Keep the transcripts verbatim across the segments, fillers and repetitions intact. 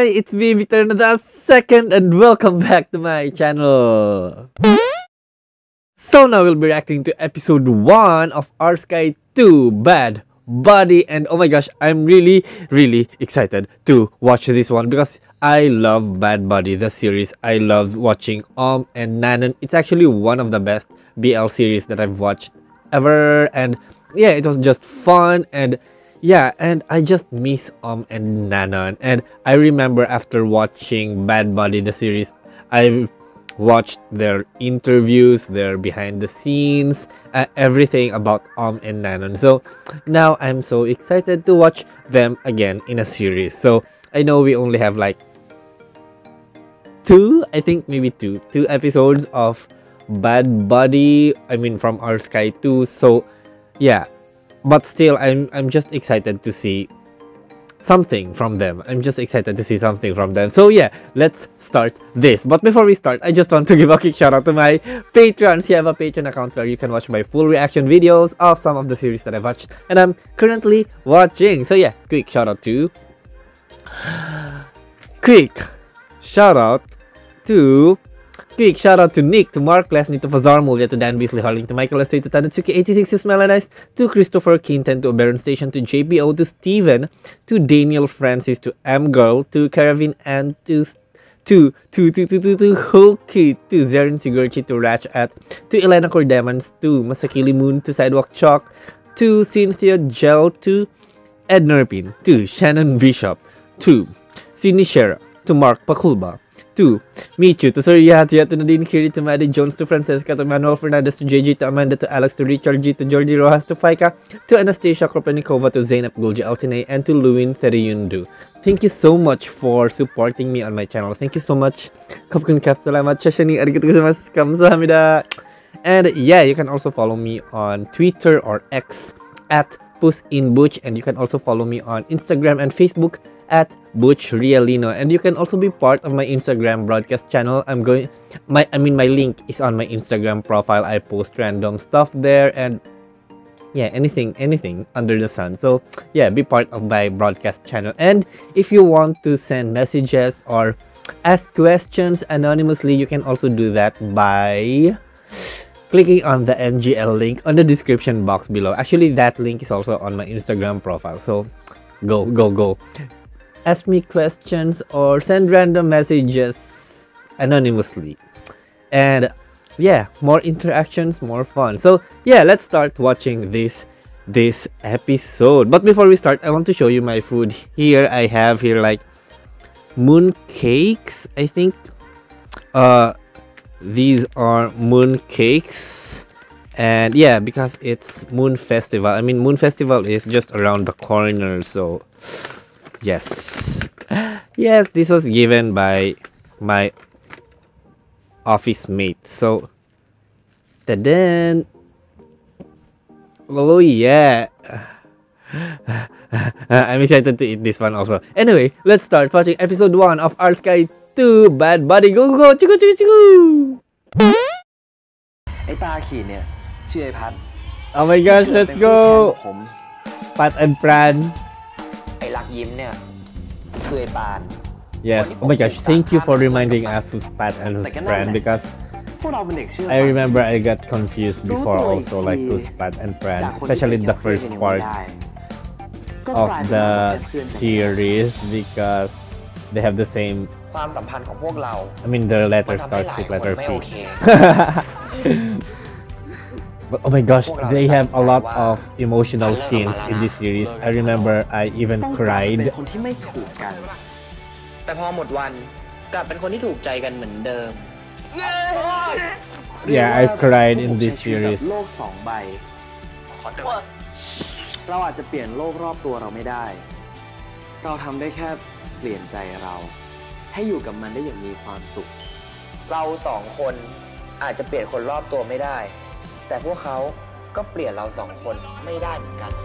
Hi, it's me, Victor the second, and welcome back to my channel. So now we'll be reacting to episode one of R Sky two Bad Buddy, and oh my gosh, I'm really, really excited to watch this one because I love Bad Buddy, the series. I love watching Om and Nanon. It's actually one of the best B L series that I've watched ever, and yeah, it was just fun. And yeah, and I just miss Om and Nanon. And I remember after watching Bad Buddy, the series, I've watched their interviews, their behind the scenes, uh, everything about Om and Nanon. So now I'm so excited to watch them again in a series. So I know we only have like two, I think maybe two, two episodes of Bad Buddy. I mean from R Sky two. So yeah. But still, I'm I'm just excited to see something from them. I'm just excited to see something from them. So yeah, let's start this. But before we start, I just want to give a quick shout out to my Patreons. You have a Patreon account where you can watch my full reaction videos of some of the series that I've watched and I'm currently watching. So yeah, quick shout out to quick shout out to Quick shout out to Nick, to Mark, Leslie, to Fazar, Mulia, to Dan Beasley, Harling, to Michael Estee, to Tadatsuki eighty-six, to Smelanize, to Christopher Quinten, to Baron Station, to J P O, to Steven, to Daniel Francis, to M Girl, to Caravin, and to to to to to to to Hoki, to Zarin Sigurchi, to Ratch at, to Elena Cordemans, to Masakili Moon, to Sidewalk Chalk, to Cynthia Gel, to Ed Nerpin, to Shannon Bishop, to Sidney Shera, to Mark Pakulba, to Michu, to Suryatia, to Nadine Kiri, to Maddie Jones, to Francesca, to Manuel Fernandez, to J G, to Amanda, to Alex, to Richard G, to Georgie Rojas, to Faika, to Anastasia Kropenikova, to Zainab Gulji Altine, and to Luwin Theriundu. Thank you so much for supporting me on my channel. Thank you so much. Kapkun kap, salamat, shashani, arigatou gozaimasu, kamsahamnida. And yeah, you can also follow me on Twitter or X at PussInButch, and you can also follow me on Instagram and Facebook at Butch Realino, and you can also be part of my Instagram broadcast channel. I'm going my I mean my link is on my Instagram profile. I post random stuff there, and yeah, anything anything under the sun. So yeah, be part of my broadcast channel. And if you want to send messages or ask questions anonymously, you can also do that by clicking on the N G L link on the description box below. Actually, that link is also on my Instagram profile, so go go go ask me questions or send random messages anonymously. And yeah, more interactions, more fun. So yeah, let's start watching this this episode. But before we start, I want to show you my food. Here I have here like moon cakes, I think. Uh these are moon cakes, and yeah, because it's Moon Festival. I mean, Moon Festival is just around the corner, so yes, yes, this was given by my office mate. So, then, oh yeah, I'm excited to eat this one also. Anyway, let's start watching episode one of R Sky two Bad Buddy. Go go go! Chiku chiku chiku! ไอ้ตาขีดเนี่ยชื่อไอ้พัด Oh my gosh, let's go! Pat and Pran. ไอ้ลักยิ้มเนี่ยคือไอ้ปาน Yes, oh my gosh, thank you for reminding us who's Pat and who's Pran, because I remember I got confused before also, like who's Pat and Pran, especially the first part of the series, because they have the same, ความสัมพันธ์ของพวกเรา I mean the letter starts with letter P. But oh my gosh, they have a lot of emotional scenes in this series. I remember I even cried. เป็นคนที่ไม่ถูกกันแต่พอหมดวันกลับเป็นคนที่ถูกใจกันเหมือนเดิม Yeah, I cried in this series. โลกสองใบเราอาจจะเปลี่ยนโลกรอบตัวเราไม่ได้ เราทำได้แค่เปลี่ยนใจเราให้อยู่กับมันได้อย่างมีความสุข เราสองคนอาจจะเปลี่ยนคนรอบตัวไม่ได้แต่พวกเขาก็เปลี่ยนเราสองคนไม่ได้เหมือนกัน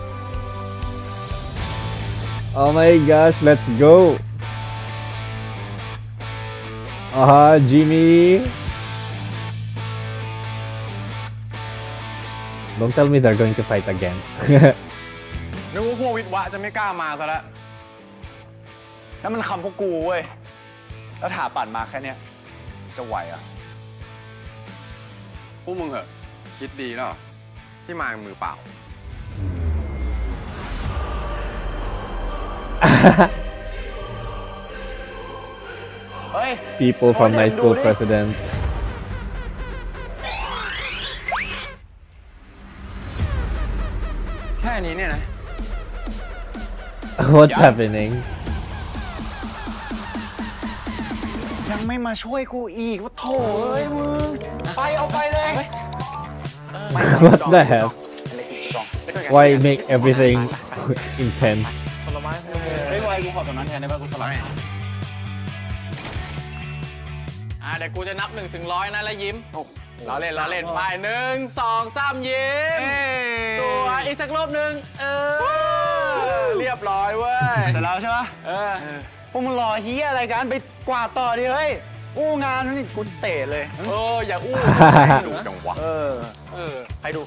Oh my gosh, let's go! Aha, Jimmy! Don't tell me they're going to fight again. นึกว่าพวกวิทวะจะไม่กล้ามาซะแล้วนั่นมันคำพวกกูเว้ยแล้วถาปั่นมาแค่เนี้ยจะไหวอ่ะพวกมึงเหอะคิดดีแล้วที่มามือเปล่า People from my school president แค่นี้เนี่ยนะ What's happening ยังไม่มาช่วยกูอีกว่าโถ่เอ้ยมึงไปเอาไปเลย What the hell Why make everything intense เฮ้ยไวกูขอตรงนั้นแทนได้ป่ะกูสลับอ่าเดี๋ยวกูจะนับหนึ่งถึงร้อยนะแล้วยิ้มเราเล่นเราเล่นไปหนึ่งสองสามยิ้มสวยอีกสักรอบหนึ่งเออเรียบร้อยเว้ยเสร็จแล้วใช่ปะเออพวกมึงรอเฮียอะไรกันไปกวาดต่อดิเฮ้ยอู้งานนี่กูเตะเลยเอออย่าอู้ดูจังวะเออเออให้ดู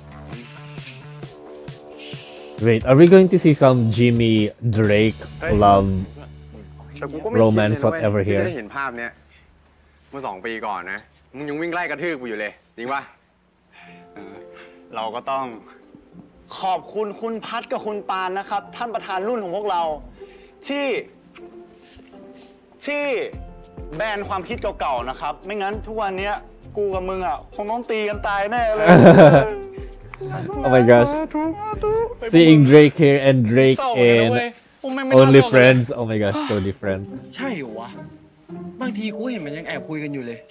Wait are we going to see some Jimmy Drake love romance whatever here ได้เห็นภาพเนี้ยเมื่อสองปีก่อนนะมึงยังวิ่งไล่กระทืบกูอยู่เลยจริงปะเราก็ต้องขอบคุณคุณพัดกับคุณปานนะครับท่านประธานรุ่นของพวกเราที่ที่แบนความคิดเก่าๆนะครับไม่งั้นทุกวันนี้กูกับมึงอ่ะคงต้องตีกันตายแน่เลย Oh my gosh seeing Drake here and Drake in Only Friends oh my gosh so different ใช่เหรอวะบางทีกูเห็นมันยังแอบคุยกันอยู่เลย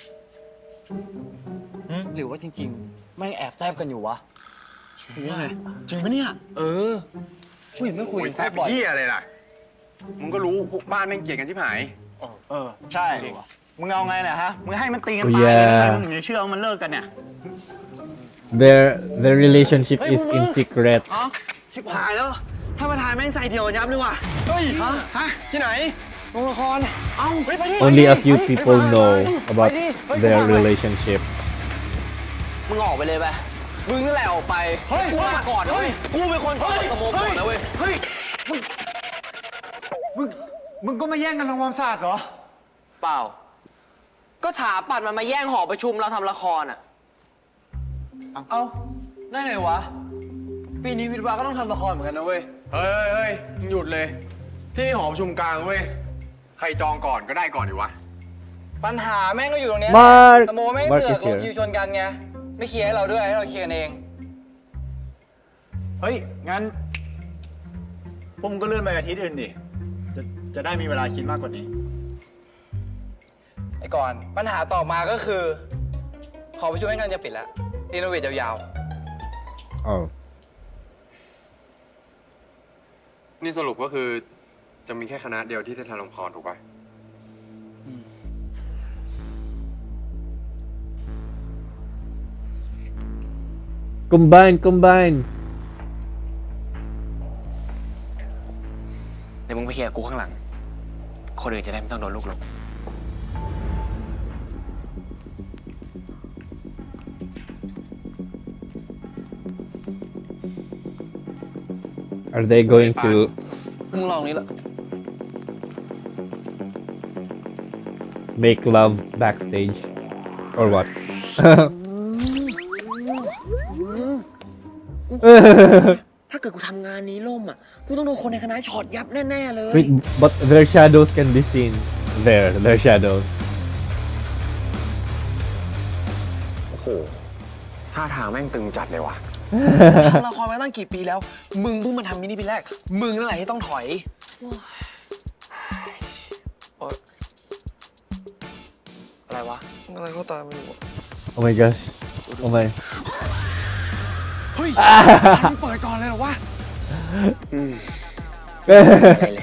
หรือว่าจริงๆมันแอบแซบกันอยู่วะจริงไงจริงปะเนี่ยเออกูเห็นไม่คุยกันแซบบ่อยเหี้ยอะไรล่ะมึงก็รู้พวกบ้านแม่งเกลียดกันชิบหายเออใช่มึงเอาไงเนี่ยฮะมึงให้มันตีกันตายเลยมึงถึงจะเชื่อว่ามันเลิกกันเนี่ย their their relationship is in secret อ๋อชิบหายแล้วถ้าประธานแม่งใส่เดี่ยวยับเลยว่ะเฮ้ยฮะที่ไหนโรงละครเอ้าไปดิ Only a few people know about their relationship มึงออกไปเลยไปมึงนั่นแหละออกไปเฮ้ยกูมาก่อนเฮ้ยกูเป็นคนชอบขโมยก่อนนะเว้ยเฮ้ยมึงมึงมึงก็มาแย่งกันทำความสะอาดเหรอเปล่าก็ถาปัดมันมาแย่งหอประชุมเราทำละครอ่ะเอ้าได้ไงวะปีนี้วิทย์วาก็ต้องทำละครเหมือนกันนะเว้ยเฮ้ยเฮ้ยหยุดเลยที่นี่หอประชุมกลางเว้ยใครจองก่อนก็ได้ก่อนดิวะปัญหาแม่งก็อยู่ตรงนี้สโมแม่งเสือกลงคิวชนกันไงไม่เคลียร์ให้เราด้วยให้เราเคลียร์เองเฮ้ยงั้นพวกมึงก็เลื่อนไปอาทิตย์อื่นดิจะจะได้มีเวลาคิดมากกว่านี้ไอ้ก่อนปัญหาต่อมาก็คือหอประชุมแม่งกำลังจะปิดแล้วรีโนเวทยาวๆอ๋อนี่สรุปก็คือจะมีแค่คณะเดียวที่ได้ทำละครถูกป่ะ combine combine เดี๋ยวมึงไปเคลียร์กูข้างหลังคนอื่นจะได้ไม่ต้องโดนลูกหลง Are they going to มึงลองนี้ละ make love backstage or what ถ้าเกิดกูทำงานนี้ล่มอ่ะกูต้องโดนคนในคณะช็อตยับแน่ๆเลย Wait, but their shadows can be seen there their shadows โอ้โหท่าทางแม่งตึงจัดเลยว่ะทำละครมาตั้งกี่ปีแล้วมึงเพิ่งมาทำมินิปีแรกมึงนั่นแหละที่ต้องถอยอะไรวะอะไรเข้าตาไม่รู้ Oh my gosh Oh my เฮ้ยมึงเปิดก่อนเลยเหรอวะอืมเลย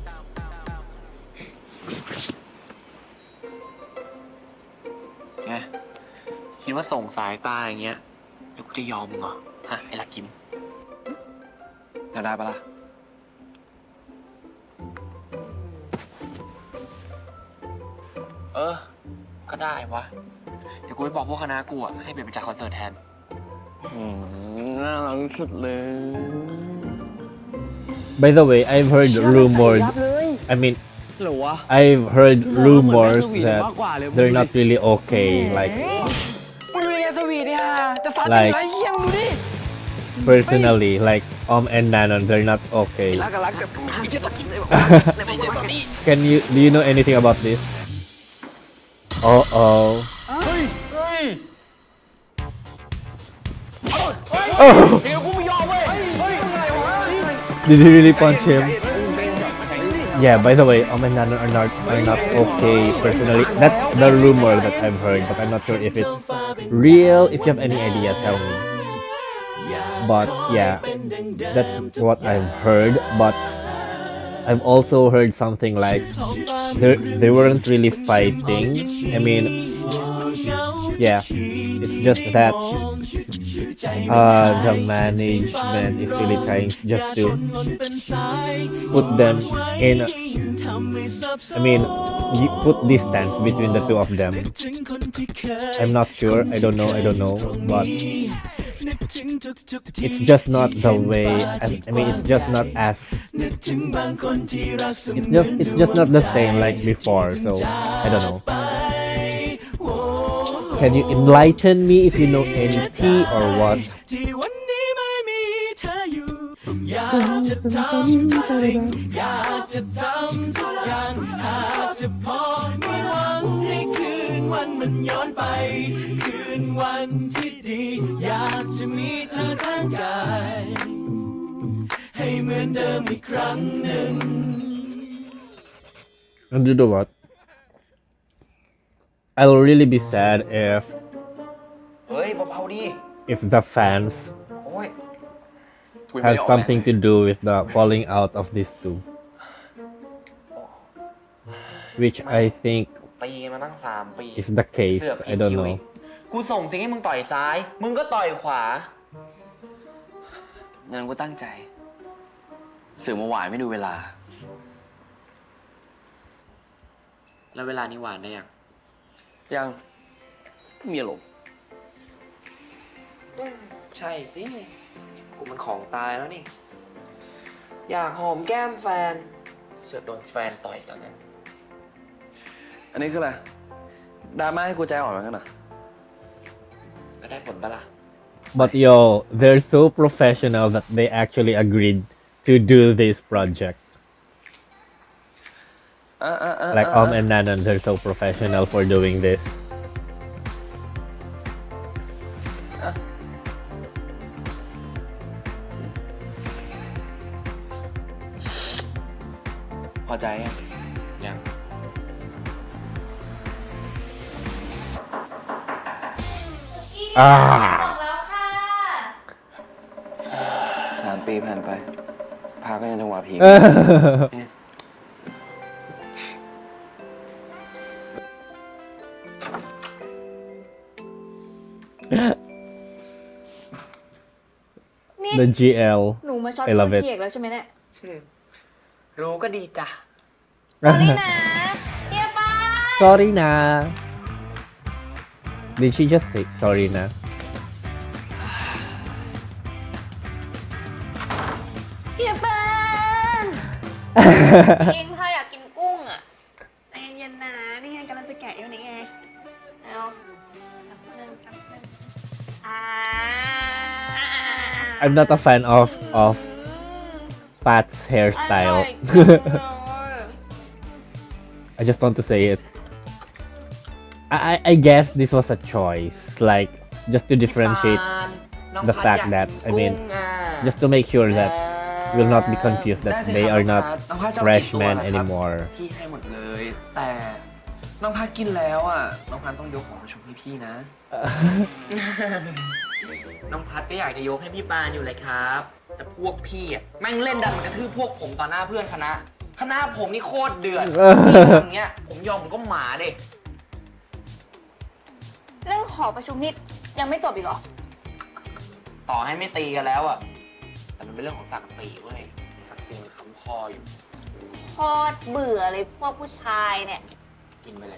ไงคิดว่าส่งสายตาอย่างเงี้ยเดี๋ยวกูจะยอมมึงเหรอฮะไอ้ลักกิมจะได้ปะล่ะเออก็ได้วะเดี๋ยวกูไปบอกพวกคณะกูอ่ะให้เปลี่ยนเป็นจัดคอนเสิร์ตแทนอืมน่ารักสุดเลย By the way I've heard rumored I mean หรอวะ I've heard มองว่าเหมือน rumors แม่สวีท that มากกว่าเลย they're not really okay. Like มึงดูยังไงสวีทเนี่ยจะฟัด Like อะไรเยี่ยมดูดิ personally, like Om and Nanon, they're not okay. รักกันรักกันไม่ใช่ตัดเลยบอกไม่ใช่ตอนนี้ Can you do you know anything about this? Oh oh. เฮ้ยเฮ้ย Oh! เดี๋ยวกูไม่ยอมเว้ยเฮ้ยอะไรวะ Did he really punch him? Yeah, by the way, Om and Nanon are not are not okay personally. That's the rumor that I've heard, but I'm not sure if it's real. If you have any idea, tell me. But yeah, that's what I've heard. But I've also heard something like they they weren't really fighting. I mean, yeah, it's just that uh, the management is really trying just to put them in. I mean, you put distance between the two of them. I'm not sure. I don't know. I don't know. But it's just not the way. As, I mean, it's just not as. It's just it's just not the same like before. So I don't know. Can you enlighten me if you know any tea or what? อยากจะทำทุกสิ่งอยากจะทำทุกอย่างหากจะพอมีหวังให้คืนวันมันย้อนไปคืนวันที่ดีอยากจะมีเธอข้างกายให้เหมือนเดิมอีกครั้งหนึ่ง And you know what? I'll really be sad if เฮ้ยเบาๆดิ if the fans โอ้ย has something to do with the falling out of these two, which I think ตีกันมาตั้งสามปี is the case. เสือก I don't คิว know. อีกกูส่งสิ่งให้มึงต่อยซ้าย มึงก็ต่อยขวางั้นกูตั้งใจสื่อมาหวานไม่ดูเวลา แล้วเวลานี้หวานได้ยัง ยังมีอารมณ์ใช่สิ กูมันของตายแล้วนี่ อยากหอมแก้มแฟน เสือกโดนแฟนต่อยซะงั้น อันนี้คืออะไรดราม่าให้กูใจอ่อนเหมือนกันเหรอก็ได้ผลปะล่ะ But yo, they're so professional that they actually agreed to do this project. เออเออเออ Like Om and Nanon, they're so professional for doing this. พอใจยังยังอ่าแล้วค่ะสามปีผ่านไป พาก็ยังจังหวะผีนี่ The จี แอลหนูมาช็อต I เฟิ love ร์ it สเอกแล้วใช่ไหมเนี่ยรู้ก็ดีจ้ะ sorry นะเฮียป้า Sorry na. Did she just say sorry na? เฮียป้าเองพาอยากกินกุ้งอ่ะใจเย็นๆนะนี่ไงกำลังจะแกะอยู่นี่ไงเอาจับหนึ่งจับหนึ่งอ่า I'm not a fan of of Pat's อ hairstyle. ร่อยจังเลย I just want to say it. I I- I guess this was a choice, like just to differentiate, น้อง the พัด fact อยาก that กิน I mean กุ้งอ่ะ just to make sure that we'll not be confused ได้ that สิ they ครับ are not น้องพัดจะเอากี่ตัว freshmen ล่ะครับ anymore. พี่ให้หมดเลย แต่น้องพัดกินแล้วอ่ะ น้องพัดต้องยกของมาชมให้พี่นะ น้องพัดก็อยากจะยกให้พี่ปานอยู่เลยครับ แต่พวกพี่อ่ะแม่งเล่นดันมันกระทืบพวกผมต่อหน้าเพื่อนคณะ คณะผมนี่โคตรเดือดอย่างเงี้ยผมยอมผมก็หมาเด็เรื่องหอประชุมนี่ยังไม่จบอีกเหรอต่อให้ไม่ตีกันแล้วอ่ะ แต่มันเป็นเรื่องของศักดิ์ศรีเว้ย ศักดิ์ศรีมันค้ำคออยู่โคตรเบื่อเลยพวกผู้ชายเนี่ยกินไปเลย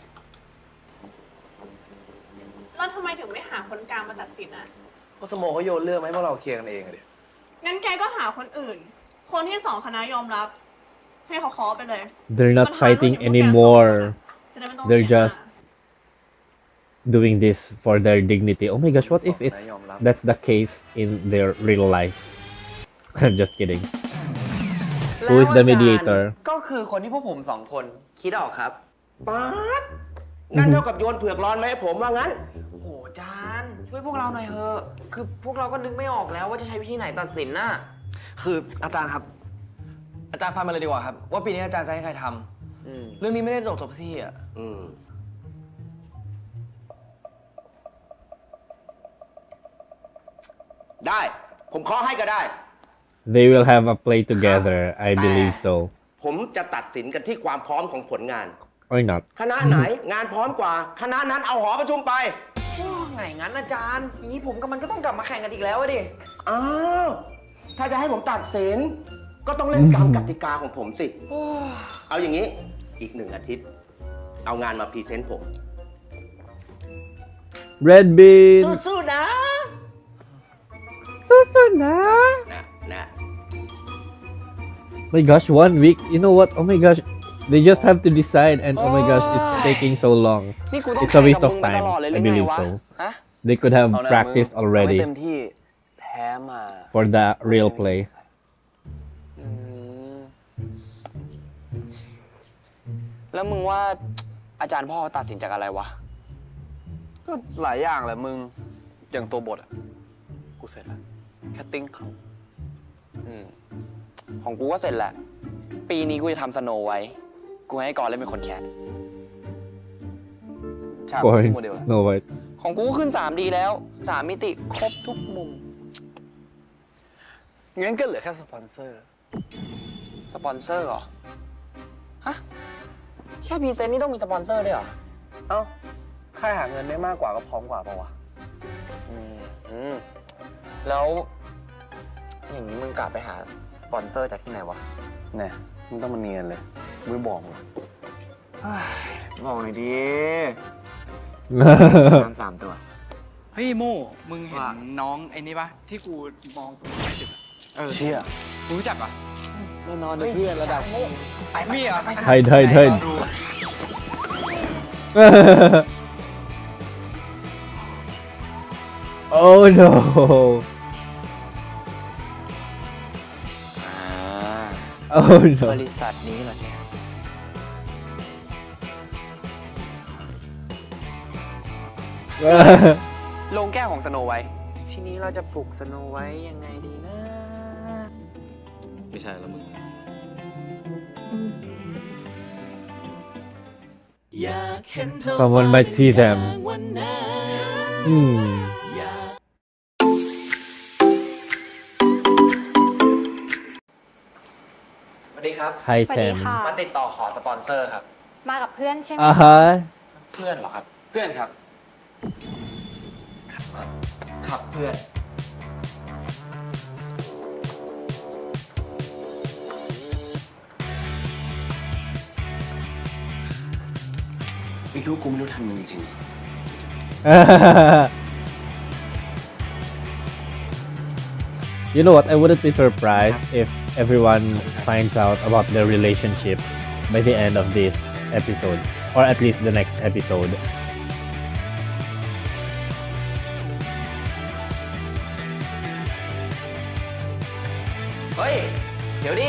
แล้วทำไมถึงไม่หาคนกลางมาตัดสินอ่ะก็สโมเขาโยนเรื่องมาให้พวกเราเคลียร์กันเองอะดิงั้นแกก็หาคนอื่น คนที่สองคณะยอมรับให้เขาเคาะไปเลย They're not ปัญหา fighting เรื่องนี้พวกแก anymore. จะได้ไม่ต้อง They're เสียหน้า just doing this for their dignity. Oh my gosh, what if it's that's the case in their real life? Just kidding. Who is the mediator? ก็คือคนที่พวกผมสองคนคิดออกครับป๊าดงั้นเท่ากับโยนเผือกร้อนไหมาให้ผมว่างั้นโอ้โหจานช่วยพวกเราหน่อยเถอะคือพวกเราก็นึกไม่ออกแล้วว่าจะใช้วิธีไหนตัดสินน่ะคืออาจารย์ครับ อาจารย์ฟังมาเลยดีกว่าครับ ว่าปีนี้อาจารย์จะให้ใครทำเรื่องนี้ไม่ได้จบจบที่อ่ะอืมได้ ผมขอให้ก็ได้ They will have a play together. I believe so. ผมจะตัดสินกันที่ความพร้อมของผลงาน Or not? คณะไหน งานพร้อมกว่า คณะนั้นเอาหอประชุมไปโอ้ไงงั้นอาจารย์อย่างนี้ผมกับมันก็ต้องกลับมาแข่งกันอีกแล้วอะดิอ้าว ถ้าจะให้ผมตัดสิน ก็ต้องเล่นตามกติกาของผมสิ เอาอย่างนี้ อีกหนึ่งอาทิตย์ เอางานมาพรีเซนต์ผม Red Bean. สู้ๆนะสู้ๆนะนะนะ My gosh, one week. You know what? Oh my gosh, they just have to decide, and oh my gosh, it's taking so long. นี่กูต้อง It's แข่ a ง waste กับ of มึงมาต time. ลอดเลยหรื I อไง believe วะ so. ฮะ They could have เอานะ practiced มึงเอาให้ already เต็มที่แพ้มา for the real play. อืมแล้วมึงว่าอาจารย์พ่อตัดสินจากอะไรวะก็หลายอย่างแหละมึง อย่างตัวบทอ่ะ กูเสร็จแล้ว แค่ติ้งเขาอืมของกูก็เสร็จแหละ ปีนี้กูจะทำสโนว์ไว้ กูให้กอนเล่นเป็นคนแคทฉาก Going โมเดล Snow White. ของกูก็ขึ้น สามดี แล้ว สาม มิติครบทุกมุมงั้นก็เหลือแค่สปอนเซอร์สปอนเซอร์เหรอ ฮะ แค่พรีเซนต์นี่ต้องมีสปอนเซอร์ด้วยเหรอเอ้าค่ายหาเงินได้มากกว่าก็พร้อมกว่าปะวะอืมอืมแล้วอย่างนี้มึงกลับไปหาสปอนเซอร์จากที่ไหนวะเนี่ยมึงต้องมาเนียนเลยมึงไม่บอกมึงบอกหน่อยดิ น้ำสามตัวเฮ้ยโม่มึงเห็นน้องไอ้นี่ปะที่กูมองตรงนี้จุดเออเชี่ยกูรู้จักปะแน่นอนเพื่อนระดับมีเหรอ Hide, hide, hide. Oh no. อ่า Oh บ no. ริษัทนี้เหรอเนี่ย ลงแก้วของสโนไวท์ทีนี้เราจะปลุกสโนไวท์ยังไงดีนะไม่ใช่แล้วมึง Someone might see them. Hmm. สวัสดีครับ Hi สวัสดี Tem. ค่ะมาติดต่อขอสปอนเซอร์ครับมากับเพื่อนใช่ไหม Uh huh. เพื่อนเหรอครับเพื่อนครับครับเพื่อนไม่คิดว่ากูไม่รู้ทำมึงจริง You know what? I wouldn't be surprised if everyone finds out about their relationship by the end of this episode, or at least the next episode. เฮ้ย เดี๋ยวดิ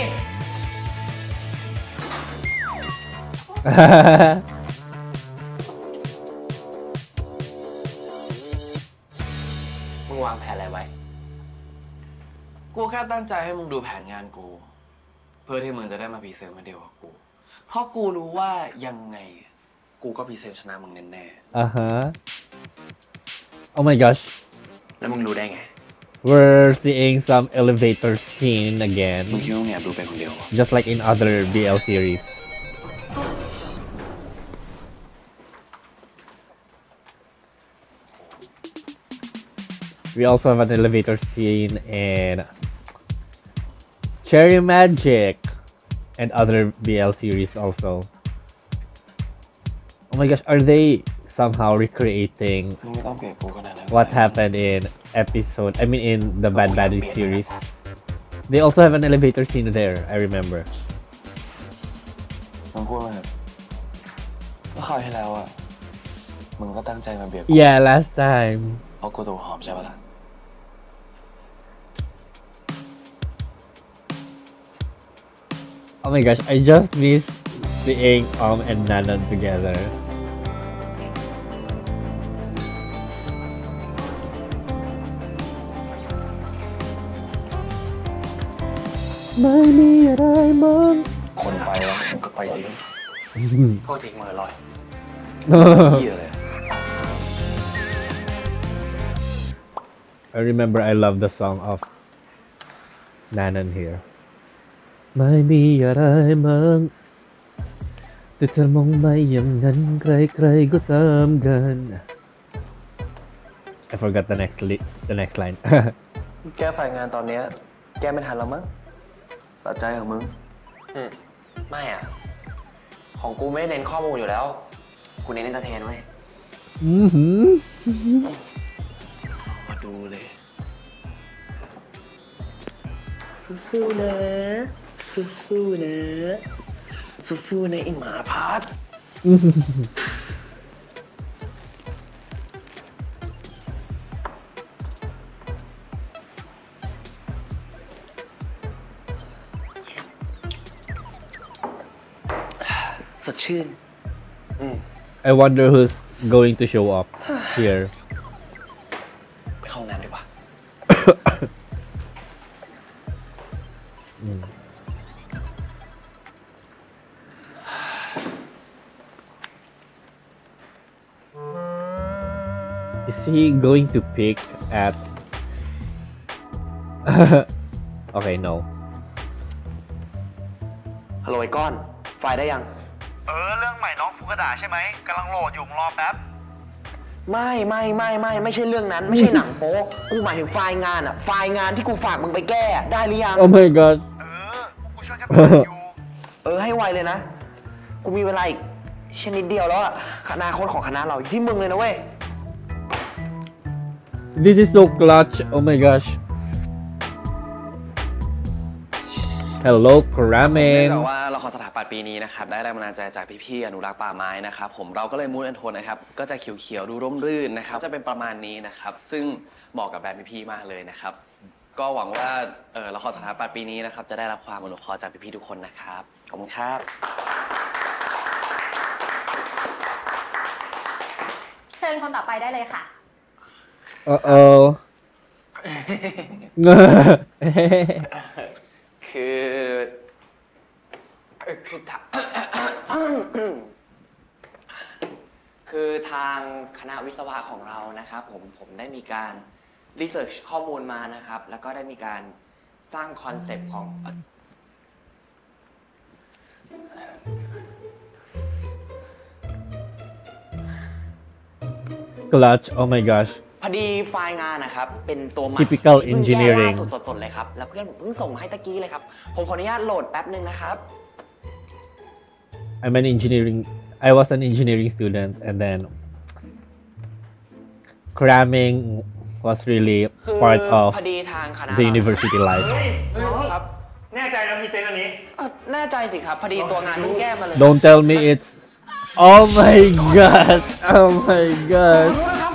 มึงวางแผนอะไรไว้กูแค่ตั้งใจให้มึงดูแผนงานกู เพื่อที่มึงจะได้มาพรีเซนต์มาเดียวกับกู เพราะกูรู้ว่ายังไง กูก็พรีเซนต์ชนะมึงแน่ Uh huh. Oh my gosh. ๆแล้วมึงรู้ได้ไง We're seeing some elevator scene มึง again, คิดว่ามึงแอบดูเป็นคนเดียวเหรอ just like in other B L series. We also have an elevator scene in Cherry Magic and other B L series also. Oh my gosh, are they somehow recreating มึงไม่ต้องเปรียบกูขนาดนั้น what happened in episode, I mean in the Bad Baddies series? They also have an elevator scene there, I remember. พูดมาครับว่าคราวที่แล้วอ่ะมึงก็ตั้งใจมาเบียด Yeah, last time. เพราะกูตัวหอมใช่ปะล่ะ Oh my gosh, I just miss seeing Om and Nanon together. Mai mi rai mong. คนไปแล้วมึงก็ไปสิโทษทีมือลอยเหี้ยเลย I remember I love the song of Nanon here. ไม่มีอะไรมั้งแต่เธอมองไม่อย่างนั้นใครๆก็ตามกัน I forgot the next li the next line แก้ไฟงานตอนเนี้ยแก้ไม่ทันแล้วมั้งตัดใจของมึงอืมไม่อ่ะ ของกูไม่ได้เน้นข้อมูลอยู่แล้วกูเน้นเอนเตอร์เทนไว้อือหือมาดูเลยสู้ๆนะสู้ๆนะสู้ๆนะไอ้หมาพัดสดชื่น I wonder who's going to show up here. ไปเข้าห้องน้ำดีกว่า Is he going to pick at Okay, no. ฮัลโหลไอ้ก้อน ไฟล์ได้ยังเออ เรื่องใหม่น้องฟุกดาใช่ไหมกำลังโหลดอยู่รอแป๊บไม่ไม่ไม่ไม่ไม่ใช่เรื่องนั้น ไม่ใช่หนังโป๊กูหมายถึงไฟล์งานอะไฟล์งานที่กูฝากมึงไปแก้อะได้หรือยัง Oh my god. เออพวกกูช่วยกันทำอยู่เออให้ไวเลยนะ กูมีเวลาอีกชนิดเดียวแล้วอะอนาคตของคณะเราอยู่ที่มึงเลยนะเว้ย This is so clutch. Oh my gosh. Hello, เนื่อง Kramen. จากว่าละครสถาปัตย์ปีนี้นะครับได้แรงบันดาลใจจากพี่ๆอนุรักษ์ป่าไม้นะครับผมเราก็เลยมูดแอนโทนนะครับก็จะเขียวๆดูร่มรื่นนะครับจะเป็นประมาณนี้นะครับซึ่งเหมาะกับแบรนด์พี่ๆมากเลยนะครับก็หวังว่าเออละครสถาปัตย์ปีนี้นะครับจะได้รับความอนุเคราะห์จากพี่ๆทุกคนนะครับขอบคุณครับเชิญคนต่อไปได้เลยค่ะ Uh-oh. คือคือทางคือทางคณะวิศวะของเรานะครับผมผมได้มีการรีเสิร์ชข้อมูลมานะครับแล้วก็ได้มีการสร้างคอนเซปต์ของ Clutch. Oh my gosh. พอดีไฟล์งานนะครับเป็นตัวใหม่ Typical ที่เพิ่งแก้ engineering ล่าสดๆเลยครับแล้วเพื่อนผมเพิ่งส่งมาให้ตะกี้เลยครับผมขออนุญาตโหลดแป๊บนึงนะครับ I'm an engineering. I was an engineering student, and then cramming was really คือ part of พอดีทางคณะ the university life. ครับแน่ใจนะพรีเซนต์อันนี้เอ่อแน่ใจสิครับพอดีตัวงานเพิ่งแก้มาเลย Don't tell me it's. Oh my god! Oh my god!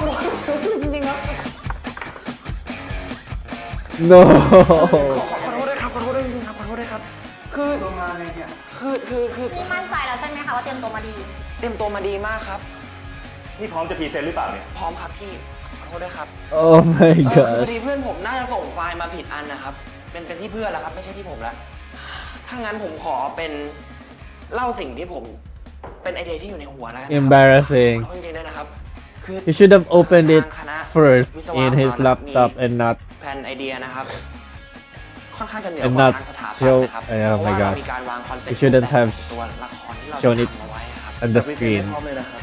จริงๆครับ No. ขอโทษด้วยครับขอโทษด้วยจริงๆครับขอโทษด้วยครับคือตัวงานอะไรเนี่ยคือคือคือนี่มั่นใจแล้วใช่ไหมคะว่าเตรียมตัวมาดีเตรียมตัวมาดีมากครับนี่พร้อมจะพรีเซนต์หรือเปล่าเนี่ยพร้อมครับพี่ขอโทษด้วยครับ Oh my เออพอ god. ดีเพื่อนผมน่าจะส่งไฟล์มาผิดอันนะครับเป็นเป็นที่เพื่อนแล้วครับไม่ใช่ที่ผมละถ้างั้นผมขอเป็นเล่าสิ่งที่ผมเป็นไอเดียที่อยู่ในหัวแล้วกันนะครับ Embarrassing. เอาจริงๆด้วยนะครับคือ He should have opened it ทางคณะ first วิศวะ in his ของเรานะครับ laptop and not แผนไอเดียนะครับ ค่อนข้างจะเหนือ and กว่า not ทางสถาปัต show. ย์นะครับ Oh เพราะ my ว่าเรา god. มีการวางคอนเซ็ป He ต์ shouldn't have ตัวละครที่เรา shown it ทำเอาไว้ครับ on the screen. พร้อมเลยนะครับ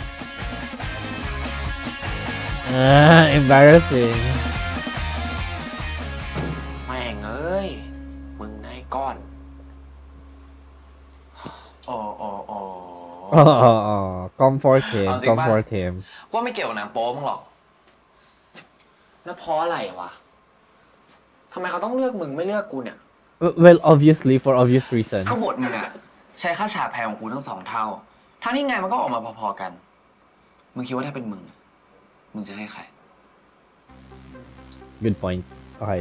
Ah, embarrassing. แม่งเอ้ยมึงนายก้อนอ๋ออ๋ออ๋อ Oh, oh, oh. Comfort him. เอาจริงปะ Comfort him. ว่าไม่เกี่ยวกับหนังโป๊มึงหรอกแล้วเพราะอะไรวะทำไมเขาต้องเลือกมึงไม่เลือกกูเนี่ย Well, obviously for obvious reasons. ก็บทมึงอะใช้ค่าฉากแพงของกูทั้งสองเท่าทั้งที่ไงมันก็ออกมาพอๆกันมึงคิดว่าถ้าเป็นมึงมึงจะให้ใคร Good point. Okay.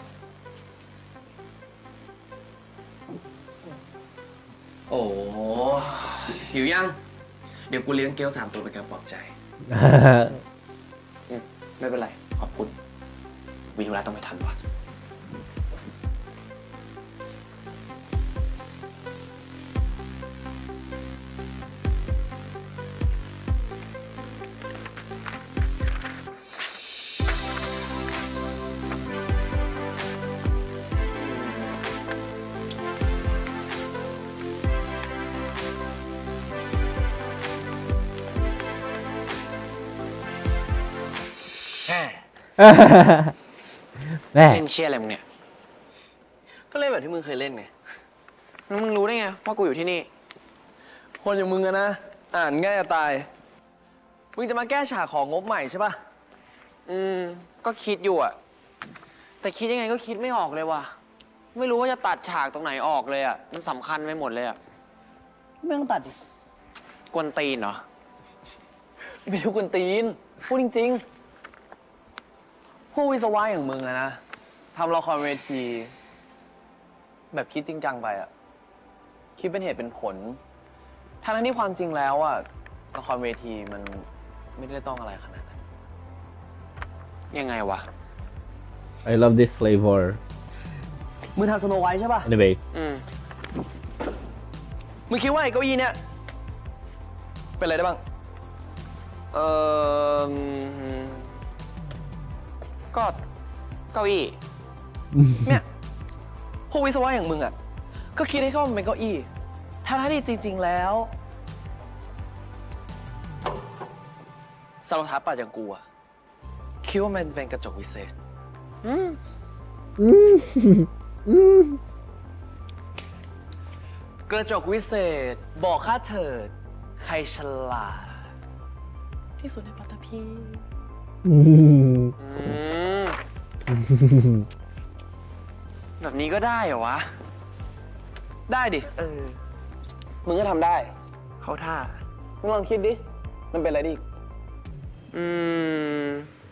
โอ้หิวยังเดี๋ยวกูเลี้ยงเกลสามตัวเป็นการปลอบใจไม่เป็นไรขอบคุณวิธุระต้องไปทันวะแน่เล่นเชี่ยอะไรมึงเนี่ยก็เล่นแบบที่มึงเคยเล่นไงแล้วมึงรู้ได้ไงว่ากูอยู่ที่นี่คนอย่างมึงอะนะอ่านง่ายจะตายมึงจะมาแก้ฉากของงบใหม่ใช่ป่ะอืมก็คิดอยู่อะแต่คิดยังไงก็คิดไม่ออกเลยว่ะไม่รู้ว่าจะตัดฉากตรงไหนออกเลยอะมันสำคัญไปหมดเลยอะไม่ต้องตัดดิกวนตีนเหรอไม่ทุกกวนตีนพูดจริงๆผู้วิศวะอย่างมึงอะนะทำละครเวทีแบบคิดจริงจังไปอะคิดเป็นเหตุเป็นผลทั้งที่ความจริงแล้วอะละครเวทีมันไม่ได้ต้องอะไรขนาดนั้นยังไงวะ I love this flavor. มึงทำสโนไวท์ใช่ป่ะ Anyway. อืมมึงคิดว่าไอ้เก้าอี้เนี่ยเป็นอะไรได้บ้างเออก็เก้าอี้ เนี่ยพวกวิศวะอย่างมึงอ่ะก็คิดให้เข้ามันเป็นเก้าอี้ถ้าที่จริงๆแล้วสารพัดปัดอย่างกูอ่ะคิดว่ามันเป็นกระจกวิเศษอืมอืมอืมกระจกวิเศษบอกข้าเถิดใครฉลาดที่สุดในปัตตภีแบบนี้ก็ได้เหรอวะได้ดิเออมึงก็ทำได้เขาท่ามึงลองคิดดิมันเป็นอะไรดิอืม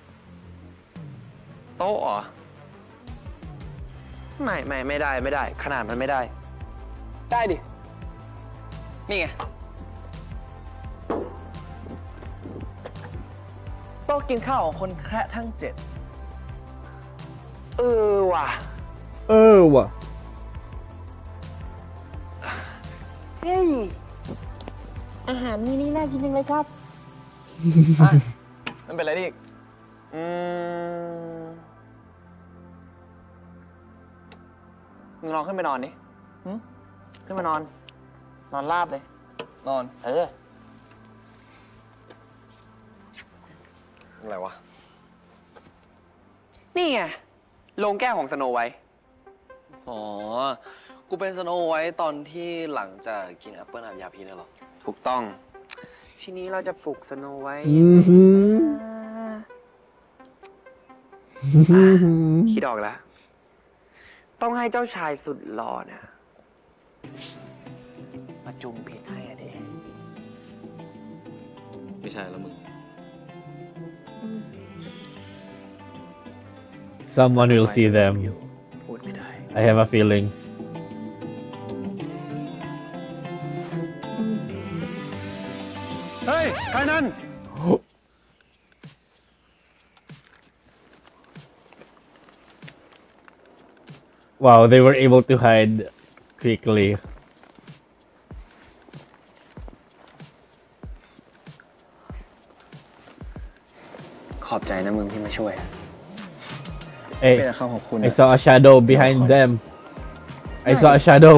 โต๊ะเหรอไม่ไม่ไม่ได้ไม่ได้ขนาดมันไม่ได้ได้ดินี่ไงโต๊ะกินข้าวของคนแค่ทั้งเจ็ดเออว่ะเออว่ะเฮ้ยอาหารมื้อนี้น่ากินจังเลยครับมันเป็นอะไรดิอืมมึงลองขึ้นไปนอนดิขึ้นมานอนนอนราบเลยนอนเอออะไรวะนี่ไงโรงแก้วของสโนไวท์อ๋อกูเป็นสโนไวท์ตอนที่หลังจากกินแอปเปิ้ลอาบยาพิษน่ะหรอถูกต้องทีนี้เราจะปลุกสโนไวท์คิดออกแล้วต้องให้เจ้าชายสุดหล่อเนี่ยมาจุ่มผิดให้อะเด็ไม่ใช่แล้วมึง Someone will see them. พูดไม่ได้ I have a feeling. Hey, ใครนั่น Wow, they were able to hide quickly. ขอบใจนะมึงที่มาช่วย Hey, ไม่ได้เข้าขอบคุณ I saw a shadow behind them. I saw a shadow.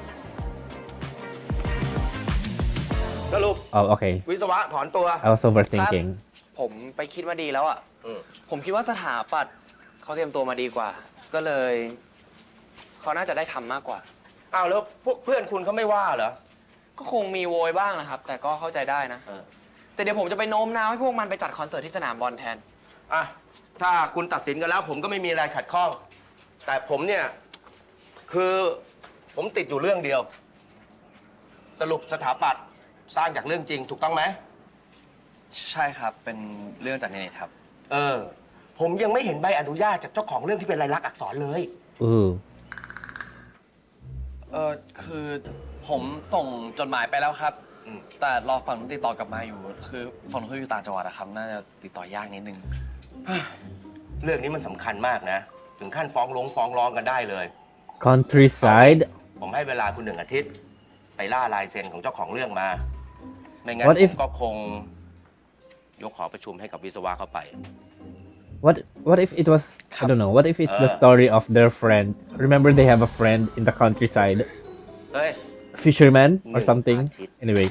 สรุป Oh, okay. วิศวะถอนตัว I was overthinking. ผมไปคิดว่าดีแล้วอ่ะผมคิดว่าสถาปัตย์เขาเตรียมตัวมาดีกว่า ก็เลยเขาน่าจะได้ทำมากกว่าอ้าวแล้วพวกเพื่อนคุณเขาไม่ว่าเหรอก็คงมีโวยบ้างนะครับ แต่ก็เข้าใจได้นะแต่เดี๋ยวผมจะไปโน้มน้าวให้พวกมันไปจัดคอนเสิร์ตที่สนามบอลแทนอ่ะถ้าคุณตัดสินกันแล้วผมก็ไม่มีอะไรขัดข้อง แต่ผมเนี่ยคือผมติดอยู่เรื่องเดียวสรุปสถาปัตย์สร้างจากเรื่องจริงถูกต้องไหมใช่ครับเป็นเรื่องจากในเน็ตครับเออผมยังไม่เห็นใบอนุญาตจากเจ้าของเรื่องที่เป็นลายลักษณ์อักษรเลยเออเออคือผมส่งจดหมายไปแล้วครับแต่รอฝั่งนู้นติดต่อกลับมาอยู่คือฝั่งนู้นเขาอยู่ต่างจังหวัดอะครับน่าจะติดต่อยากนิดนึงเรื่องนี้มันสำคัญมากนะถึงขั้นฟ้องร้องฟ้องร้องกันได้เลย Countryside ผมให้เวลาคุณหนึ่งอาทิตย์ไปล่าลายเซ็นของเจ้าของเรื่องมาไม่งั้นผมก็คงยกขอประชุมให้กับวิศวะเข้าไป What what if it was I don't know what if it's the story of their friend remember they have a friend in the countryside fisherman or something anyway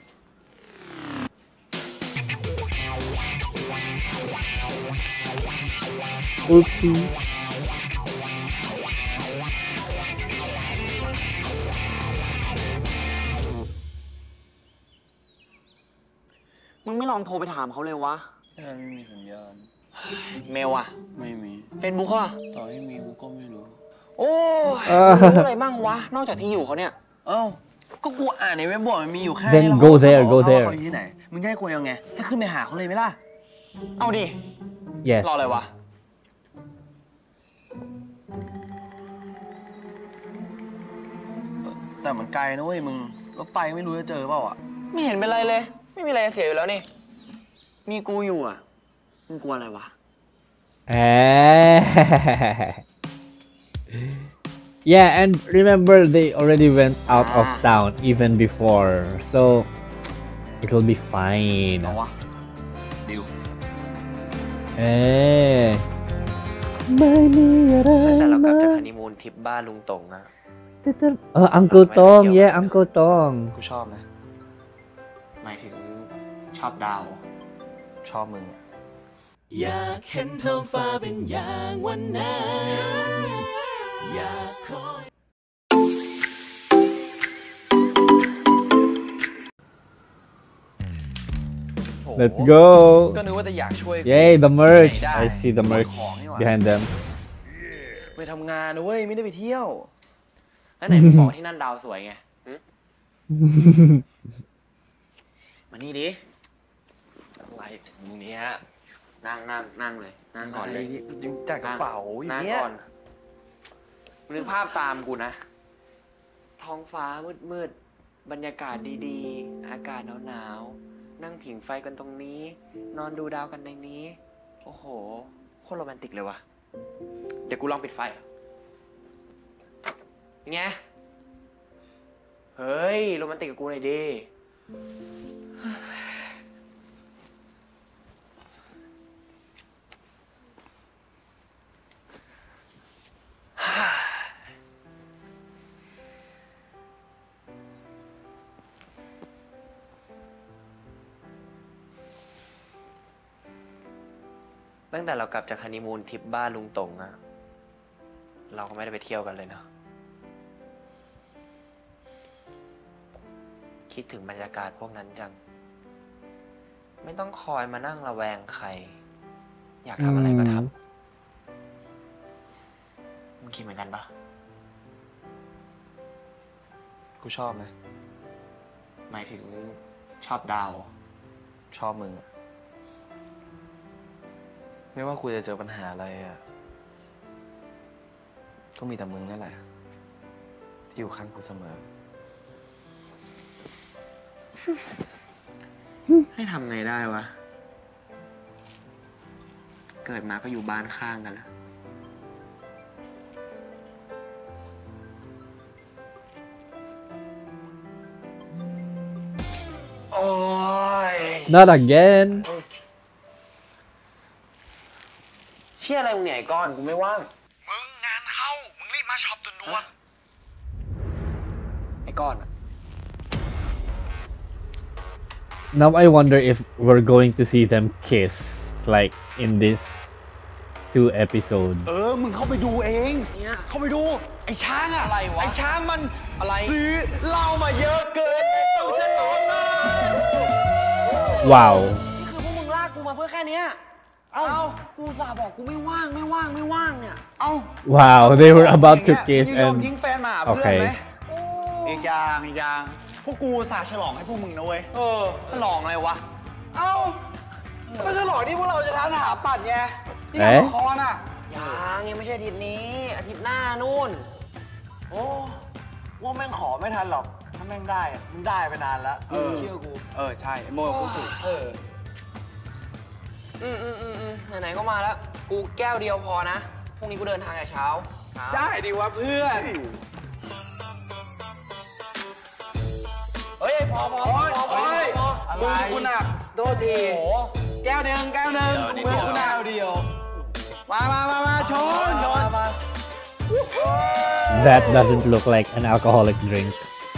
oopsie มึงไม่ลองโทรไปถามเขาเลยวะไม่มีสัญญาณเมลอะไม่มีเฟซบุ๊กอะต่อให้มีกูก็ไม่รู้โอ้ยรู้อะไรบ้างวะนอกจากที่อยู่เขาเนี่ยเอ้าก็กูอ่านในเว็บบอร์ดมันมีอยู่แค่ Then go there go there เขาอยู่ที่ไหนมึงจะให้กูยังไงให้ขึ้นไปหาเขาเลยไหมล่ะเอาดิ yes รออะไรวะแต่มันไกลนะเว้ยมึงรถไปไม่รู้จะเจอเปล่าอ่ะไม่เห็นเป็นไรเลยไม่มีอะไรจะเสียอยู่แล้วนี่มีกูอยู่อ่ะมึงกลัวอะไรวะ Yeah, and remember they already went out of town even before, so it will be fine. เอาวะดิวเอ๊ะไม่มีอะไรแต่เรากลับจากฮันนีมูนทริปบ้านลุงตงอะเออ Uncle Tong yeah Uncle Tong กูชอบนะหมายถึงชอบดาวชอบมึงอยากเห็นท้องฟ้าเป็นอย่างวันนั้นอยากคอย Let's go ก็นึกว่าจะอยากช่วย Yay the merch I see the merch behind them ไปทำงานนะเว้ยไม่ได้ไปเที่ยวแล้วไหนมึงบอกที่นั่นดาวสวยไงมานี่ดิอะไรถึงเนี้ยนั่งนั่งนั่งเลยนั่งก่อนเลยยิ้มจากกระเป๋านั่งก่อนนึกภาพตามกูนะท้องฟ้ามืดมืดบรรยากาศดีๆอากาศหนาวๆนั่งผิงไฟกันตรงนี้นอนดูดาวกันในนี้โอ้โหโคตรโรแมนติกเลยวะเดี๋ยวกูลองปิดไฟไงเฮ้ยโรแมนติกกับกูหน่อยดิตั้งแต่เรากลับจากฮันนีมูนทริปบ้านลุงตงอะเราก็ไม่ได้ไปเที่ยวกันเลยนะคิดถึงบรรยากาศพวกนั้นจังไม่ต้องคอยมานั่งระแวงใครอยากทำอะไรก็ทำมึงคิดเหมือนกันปะกูชอบไหมหมายถึงชอบดาวชอบมึงไม่ว่ากูจะเจอปัญหาอะไรอ่ะก็มีแต่มึงนั่นแหละที่อยู่ข้างกูเสมอให้ทำไงได้วะเกิดมาก็อยู่บ้านข้างกันแล้วโอ้ย Not again เชี่ยอะไรมึงเนี่ยไอ้ก้อนกูไม่ว่างมึงงานเข้ามึงรีบมาช็อปด่วนไอ้ก้อน Now I wonder if we're going to see them kiss like in this two episodes เออมึงเข้าไปดูเองเนี่ยเข้าไปดูไอ้ช้างอะอะไรวะไอ้ช้างมันอะไรซื้อเหล้ามาเยอะเกินต้องฉลองนะว้าวนี่คือพวกมึงลากกูมาเพื่อแค่นี้เอ้ากูสาบอกกูไม่ว่างไม่ว่างไม่ว่างเนี่ยเอ้า Wow they were about to kiss and ทิ้งแฟนมาเพื่อนไหมอีกอย่างอีกอย่างพวกกูอุตสาห์ฉลองให้พวกมึงนะเว้ยเออฉลองอะไรวะ เอ้าก็ฉลองที่พวกเราจะท้าหาปัดไงที่งานละครอ่ะยังยังไม่ใช่อาทิตย์นี้อาทิตย์หน้านู่นโอ้ว่าแม่งขอไม่ทันหรอกถ้าแม่งได้มันได้ไปนานแล้วเชื่อกูเออใช่โมกูถูกเอออืมอืมอืมอืมไหนๆก็มาแล้วกูแก้วเดียวพอนะพรุ่งนี้กูเดินทางแต่เช้าได้ดิวะเพื่อนเฮ้ยพอพอพอพอพอมึงกูหนักโทษทีแก้วหนึ่งแก้วหนึ่งมึงกูหนักเดียวมามามามาชนชน That doesn't look like an alcoholic drink.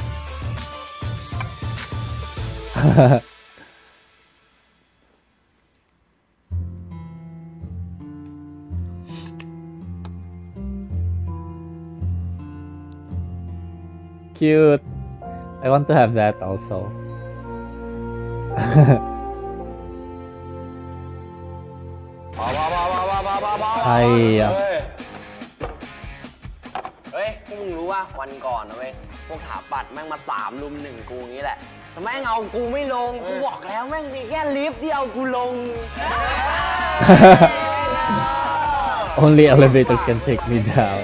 Cute. I want to have that also. Ay. เฮ้ยพวกมึงรู้ว่าวันก่อนนะเว้ยพวกถาปัดแม่งมาสามลุมหนึ่งกูงี้แหละแต่แม่งเอากูไม่ลงกูบอกแล้วแม่งมีแค่ลิฟต์เดียวกูลง Only elevators can take me down.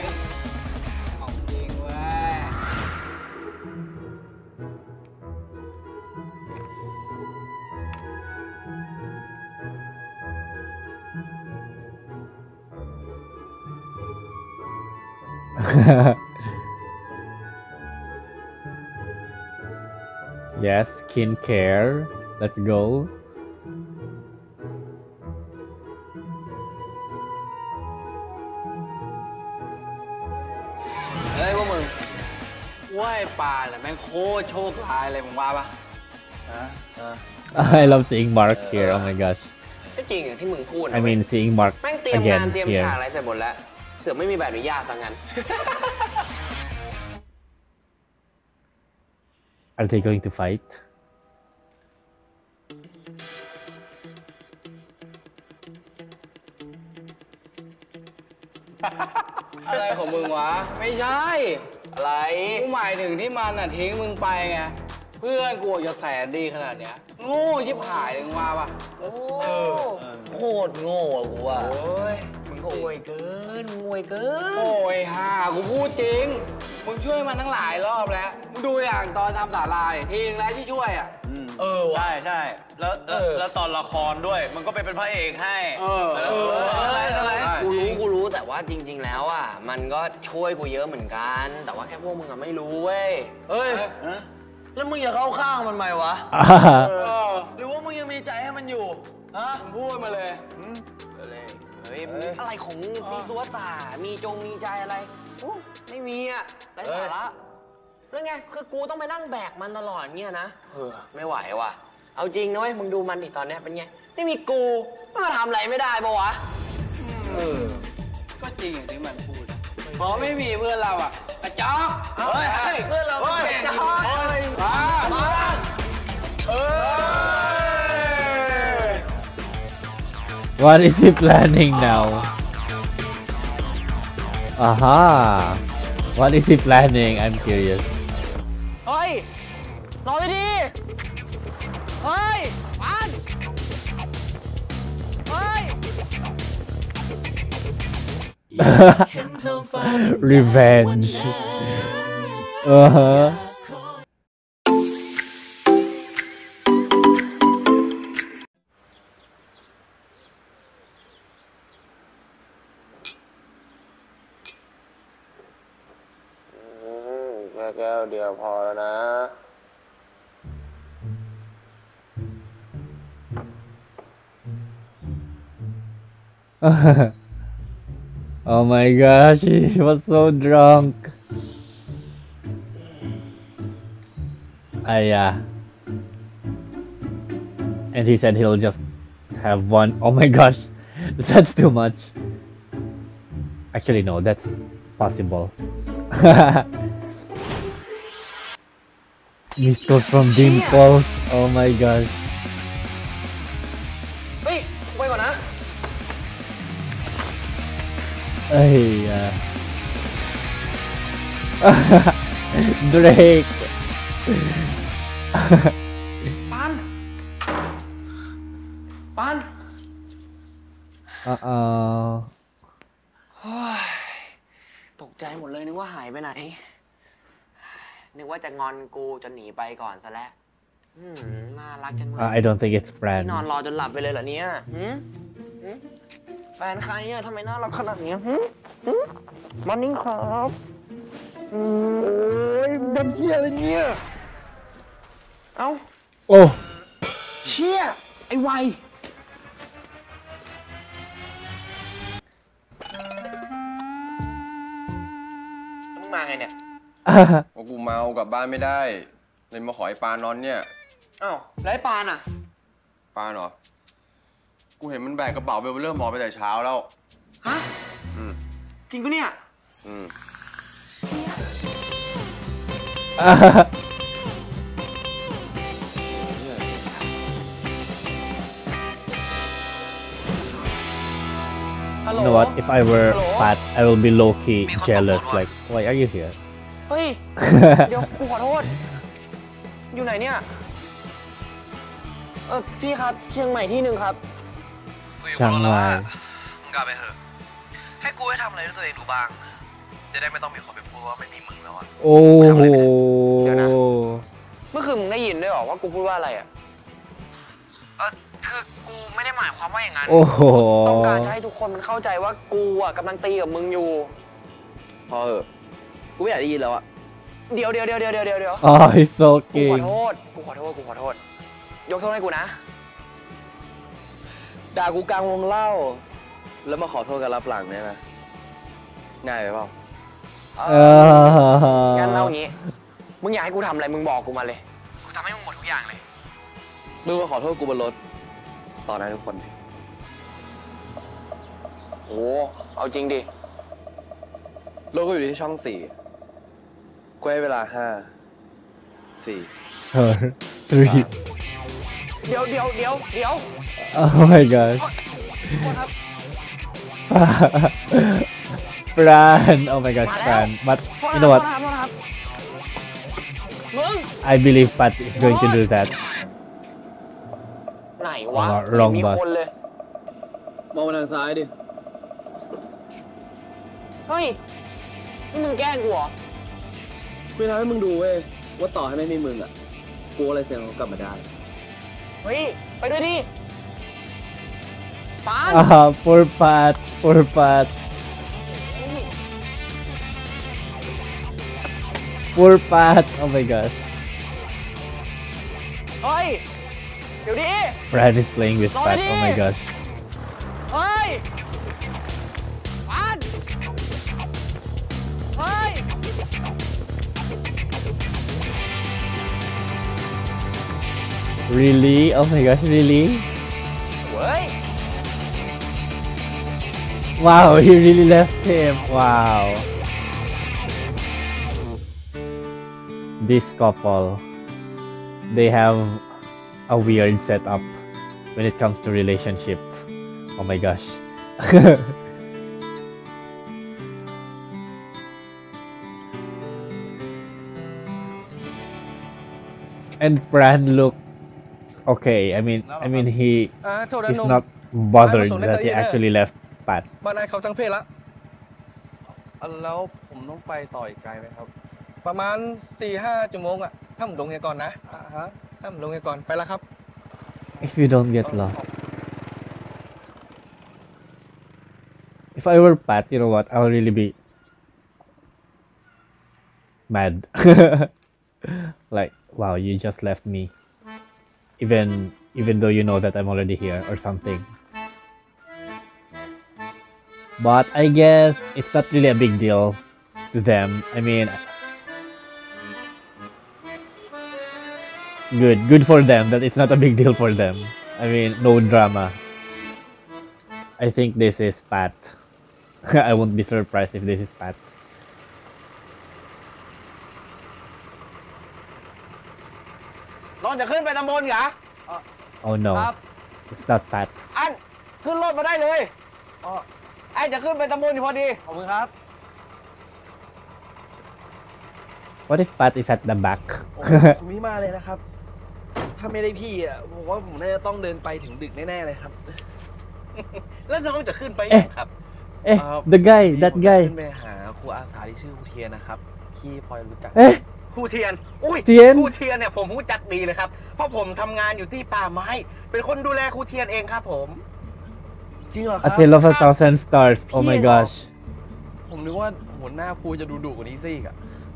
Yes, skincare. Let's go. เฮ้ยพวกมึงว่าไอ้ปลาเนี่ยแม่งโคตรโชคร้ายเลยมึงว่าปะ I love seeing Mark here. Oh my gosh. ก็จริงอย่างที่มึงพูด I mean, seeing Mark แม่งเตรียมงาน again เตรียม here. ฉากอะไรเสร็จหมดแล้วเสือกไม่มีแบบอนุญาตซะงั้น Are they going to fight? อะไรของมึงวะไม่ใช่อะไรกูหมายถึงที่มันอ่ะทิ้งมึงไปไงเพื่อนกูจะแสนดีขนาดเนี้ยโง่ยิบหายเลยมึงว่าปะโอ้โคตรโง่อะกูว่าโอ้ยมึงก็อวยเกินมึงอวยเกินโอ้ยฮ่ากูพูดจริงมึงช่วยมันทั้งหลายรอบแล้วมึงดูอย่างตอนทำสาลายทีนึงแล้วที่ช่วยอ่ะเออใช่ใช่แล้วแล้วตอนละครด้วยมันก็ไปเป็นพระเอกให้เออเอออะไรอะไรกูรู้กูรู้แต่ว่าจริงๆแล้วอ่ะมันก็ช่วยกูเยอะเหมือนกันแต่ว่าแค่พวกมึงอะไม่รู้เว้ยเฮ้ยแล้วมึงอย่าเข้าข้างมันไหมวะหรือว่ามึงยังมีใจให้มันอยู่ฮะพูดมาเลยอะไรเฮ้ยอะไรของมึงซีซัวตามีจงมีใจอะไรไม่มีอ่ะไร้สาระแล้วไงคือกูต้องไปนั่งแบกมันตลอดเงี้ยนะเออไม่ไหวว่ะเอาจริงนะเว้ยมึงดูมันดิตอนเนี้ยเป็นไงไม่มีกูมันมาทำอะไรไม่ได้ปะวะเออก็จริงอย่างที่มันพูดพอไม่มีเพื่อนเราอ่ะกระจอกเฮ้ยเพื่อนเรากระจอกมามาเออ What is he planning now? Aha! What is he planning? I'm curious. เฮ้ยรอเลยดิเฮ้ยปันเฮ้ย Revenge. Uh-huh. แก้วเดียวพอแล้วนะ Oh my gosh, he was so drunk. Ah, yeah. And he said he'll just have one. Oh my gosh, that's too much. Actually, no, that's possible. Missed calls from Dimples. Oh my gosh. เฮ้ยไปก่อนนะ Ay, uh... Drake. ปานปาน Uh-oh. โอ้ยตกใจหมดเลยนึกว่าหายไปไหน นึกว่าจะงอนกูจนหนีไปก่อนซะแล้วอืมน่ารักจังเลย Uh, I don't think it's นี่ Brad. นอนรอจนหลับไปเลยเหรอเนี่ยหืมหืมแฟนใครเนี่ยทำไมน่ารักขนาดนี้หืมหืมมอร์นิ่งครับอืมโอ้ยดันเชี่ยอะไรเนี่ย เอ้า Oh. เชี่ยไอ้ไวมึงมาไงเนี่ยว่ากูเมากลับบ้านไม่ได้เลยมาขอไอ้ปานอนเนี่ยอ้าวแล้วไอ้ปานอ่ะปานเหรอ กูเห็นมันแบกกระเป๋าไปเริ่มหมอไปแต่เช้าแล้วฮะอืมจริงปะเนี่ยอืม You know what? If I were fat, I will be low-key jealous. Like, why are you here? เฮ้ย เดี๋ยวกูขอโทษ อยู่ไหนเนี่ย เออพี่ครับเชียงใหม่ที่หนึ่งครับช่างไรมึงกลับไปเถอะ ให้กูให้ทำอะไรด้วยตัวเองดูบ้าง จะได้ไม่ต้องมีคนไปพูดว่าไม่มีมึงแล้วอ่ะโอ้โหเดี๋ยวนะ เมื่อคืนมึงได้ยินด้วยเหรอว่ากูพูดว่าอะไรอ่ะ เออคือกูไม่ได้หมายความว่าอย่างนั้นโอ้โหต้องการจะให้ทุกคนมันเข้าใจว่ากูอ่ะกำลังตีกับมึงอยู่ พอเถอะ กูไม่อยากได้ยินแล้วอ่ะ เดี๋ยวเดี๋ยวเดี๋ยวเดี๋ยวเดี๋ยวเดี๋ยว Oh, he's so กูขอ king. โทษ กูขอโทษ กูขอโทษ ยกโทษให้กูนะ ด่ากูกลางวงเล่า แล้วมาขอโทษกันรับหลังได้ไหมง่ายไปเปล่าเอองั้นเอาอย่างงี้ มึงอยากให้กูทำอะไร มึงบอกกูมาเลย กูทำให้มึงหมดทุกอย่างเลย มึงมาขอโทษกูบนรถต่อหน้าทุกคนดิโอ้เอาจริงดิโลกก็อยู่ที่ช่องสี่กูให้เวลาห้า สี่ Her. Three. เดี๋ยวเดี๋ยวเดี๋ยวเดี๋ยว Oh my gosh. โทษครับ Fran. Oh my gosh, Fran. But โทษ you นะ know โทษ what? นะครับโทษนะครับ มึง I believe Pat is going to do that. ไหนวะ Oh, wrong ไม่มี bus. คนเลยมองไปทางซ้ายดิเฮ้ย นี่มึงแกล้งกูเหรอกูทำให้มึงดูเว้ย ว่าต่อให้ไม่มีมึงอ่ะ กูอะไรเสียงเขากลับมาได้เฮ้ย ไปด้วยดิปาน Ah, poor Pat. Poor Pat. Poor Pat. Oh my gosh. เฮ้ย เดี๋ยวดิ Fran is playing with Pat. Oh my gosh. เฮ้ยปาน เฮ้ย Really? Oh my gosh, really? เว้ย Wow, he really left him. Wow. This couple, they have a weird setup when it comes to relationship. Oh my gosh. And Fran look okay. I mean, I mean he is not bothered that he actually left Pat. บ้านนายเขาจังเพศละแล้วผมต้องไปต่ออีกไกลไหมครับ ประมาณ สี่ห้า ชั่วโมงอะถ้าผมลงเฮียก่อนนะอ่าฮะถ้าผมลงเฮียก่อนไปแล้วครับ If you don't get lost. If I were Pat, you know what? I'll really be mad. Like, wow, you just left me. Even even though you know that I'm already here or something. But I guess it's not really a big deal to them. I mean, good, good for them that it's not a big deal for them. I mean, no drama. I think this is Pat. I won't be surprised if this is Pat. รถจะขึ้นไปตำบลเหรอ Oh no, ครับ it's not Pat. อัน ขึ้นรถมาได้เลยไอ้จะขึ้นไปตำบลอยู่พอดีขอบคุณครับ What if Pat is at the back ผมไม่มาเลยนะครับ ถ้าไม่ได้พี่อ่ะผมว่าผมน่าจะต้องเดินไปถึงดึกแน่ๆเลยครับแล้วน้องจะขึ้นไปยังครับเอ๊ะ the guy that ผม guy จะขึ้นไปหาครูอาสาที่ชื่อครูเทียนนะครับพี่พลอยรู้จักเอ๊ะครูเทียน อุ้ยเทียนครูเทียนเนี่ยผมรู้จักดีเลยครับ เพราะผมทำงานอยู่ที่ป่าไม้ เป็นคนดูแลครูเทียนเองครับผมจริงเหรอค A รับ Tale of a Thousand Stars oh my gosh ผมนึกว่าหัวหน้าครูจะดูดุกว่านี้ซะอีกอะ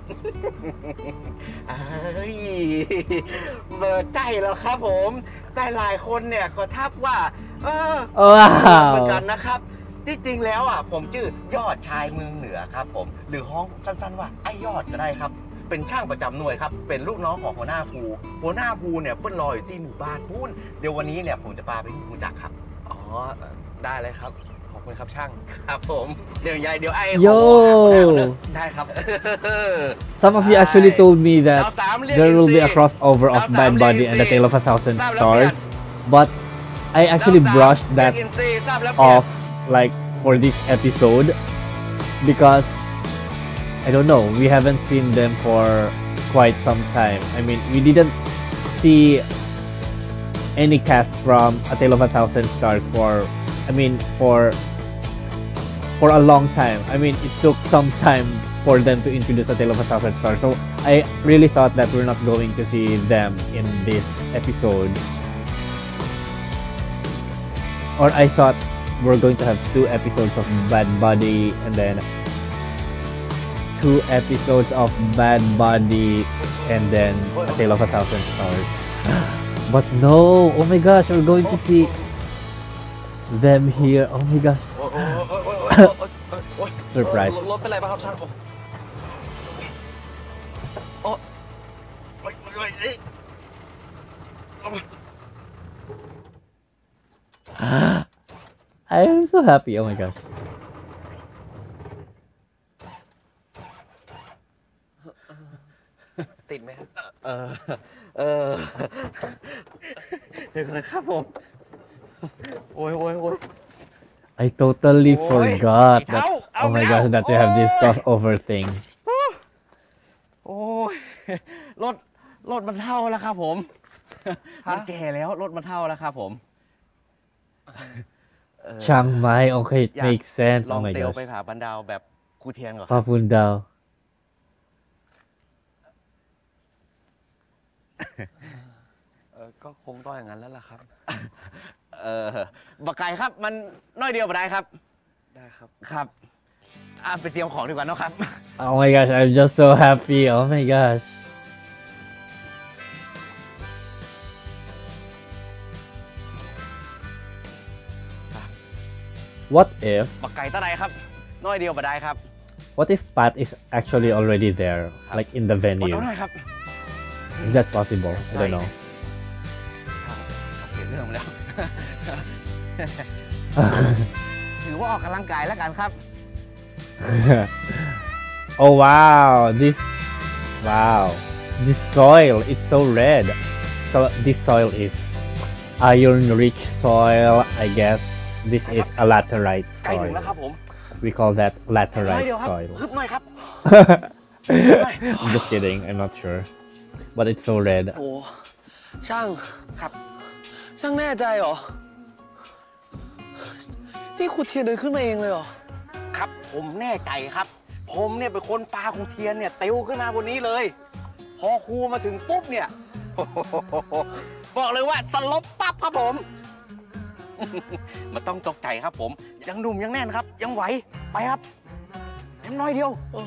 เอ้ยเบอร์ใจแล้วครับผม แต่หลายคนเนี่ยก็ทักว่า เออว้าวเหมือนกันนะครับ ที่จริงแล้วอ่ะผมชื่อยอดชายเมืองเหนือครับผม หรือห้องสั้นๆว่าไอ้ยอดก็ได้ครับ เป็นช่างประจำหน่วยครับ เป็นลูกน้องของหัวหน้าภูหัวหน้าภูเนี่ยเปิ้ลรออยู่ที่หมู่บ้านพูนเดี๋ยววันนี้เนี่ยผมจะพาไปรู้จักครับอ๋อได้เลยครับขอบคุณครับช่างครับผม เดี๋ยวยายเดี๋ยวไอ้ Yo ได้ครับ Some of you actually told me that ดาวสามเรียก there will be a Incy crossover of ดาวสาม Bad เรียก Buddy and The Incy Tale of a Thousand ทราบแล้วเปลี่ยน Stars but I actually ดาวสาม brushed เรีย that ก Incy ทราบแล้วเปลี่ยน off like for this episode because I don't know we haven't seen them for quite some time I mean we didn't see any cast from A Tale of a Thousand Stars for I mean for for a long time I mean it took some time for them to introduce A Tale of a Thousand Stars so I really thought that we're not going to see them in this episode or I thought we're going to have two episodes of Bad Buddy and then two episodes of Bad Buddy and then A Tale of a Thousand Stars but no oh my gosh we're going to see them here oh my gosh surprise รถเป็นไรบ้างครับช่างโอ้ I am so happy oh my gosh ติดไหมครับเออ เออ เดี๋ยวนะครับผมโอ้ยโอ้ยโอ้ย I totally Oi, forgot that ow, ow, oh my gosh ow. that they have this Oi. crossover thing โอ้ยรถรถมันเท่าแล้วครับผม มันแก่แล้วรถมันเท่าแล้วครับผม Chiang Mai okay it อยาก makes sense ลอ oh ง my เตล gosh ไปผาบันดาวแบบครูเทียนก่อน Papundao เออก็คงต้องอย่างนั้นแล้วล่ะครับเออบักไก่ครับ มันน้อยเดียวบ่ได้ครับได้ครับครับอ่ะไปเตรียมของดีกว่าเนอะครับ oh my gosh I'm just so happy oh my gosh what if บักไก่ตะไดครับ น้อยเดียวบ่ได้ครับ what if Pat is actually already there like in the อด venue เอาหน่อยครับ is that possible I don't know เสียเรื่องไปแล้ว ถือว่าออกกำลังกายแล้วกันครับ oh wow this wow this soil it's so red so this soil is iron rich soil I guess this is a laterite ใกล้ถึง soil แล้วครับผม we call that น้อย laterite เดียวครับ soil ฮึบหน่อยครับ I'm just kidding I'm not sure but it's so red โอ้ช่างครับช่างแน่ใจเหรอ นี่ครูเทียนเดินขึ้นมาเองเลยเหรอครับผมแน่ใจครับ ผมเนี่ยเป็นคนปาครูเทียนเนี่ยเตียวขึ้นมาบนนี้เลย พอครูมาถึงปุ๊บเนี่ย บอกเลยว่าสลบปั๊บครับผม มันต้องตกใจครับผม ยังหนุ่มยังแน่นครับ ยังไหวไปครับเต็มน้อยเดียว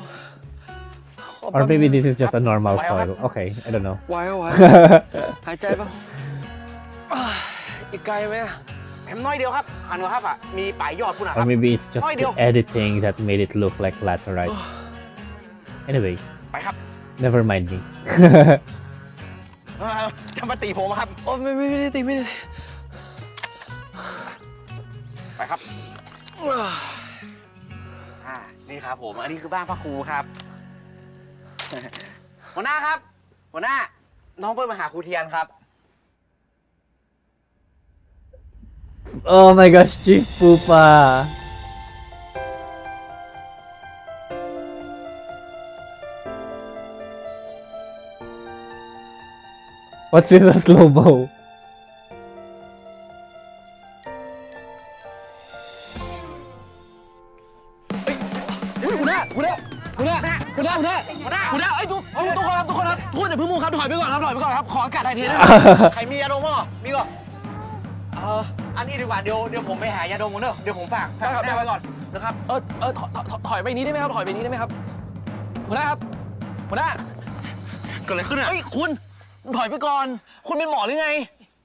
or maybe this is just a normal soil okay I don't know ไหวไหว หายใจป่ะอีกไกลไหมเต็มน้อยเดียวครับหันมาครับอ่ะมีป่ายยอดพุ่นนะค or รับ maybe it's just Nói the điều. editing that made it look like laterite anyway ไปครับ never mind me เอ่อจะมาตีผมครับโอ้ไม่ไม่ไม่ได้ตีไม่ได้ตีไปครับอ่านี่ครับผม อันนี้คือบ้านพระครูครับ หัวหน้าครับ หัวหน้า น้องเปิ้ลมาหาครูเทียนครับ oh my gosh Chief Pupa What's with the slow-mo? อุ๊ยคุณหน้าคุณหน้าคุณหน้าคุณหน้าคุณหน้าคุณหน้าคุณหน้าเอ้ยทุกทุกทุกคนครับทุกคนครับทุกคนอย่าเพิ่งมุ่งครับถอยไปก่อนครับถอยไปก่อนครับขออากาศถ่ายเทด้วยใครมียาดมมั้งมีก่อนเอออันนี้ดีกว่าเดี๋ยวเดี๋ยวผมไปหายาดมก่อนเนอะเดี๋ยวผมฝากฝากแม่ไว้ก่อนนะครับเออเออถอยถอยถอยไปนี้ได้ไหมครับถอยไปนี้ได้ไหมครับหัวหน้าครับหัวหน้าเกิดอะไรขึ้นอ่ะเฮ้ยคุณถอยไปก่อน คุณเป็นหมอหรือไง